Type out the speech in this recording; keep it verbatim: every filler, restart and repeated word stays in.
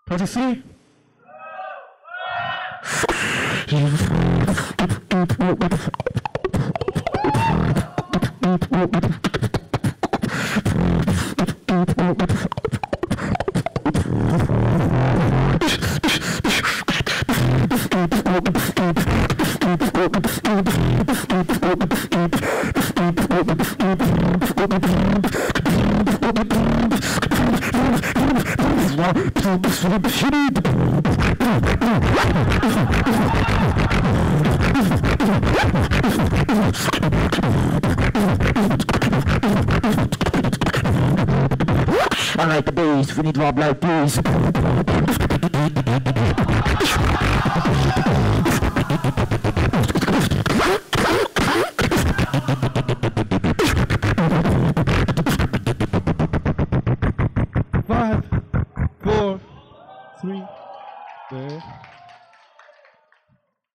twenty-three. I like the bass, we need to drop like this. Five, four, three, two,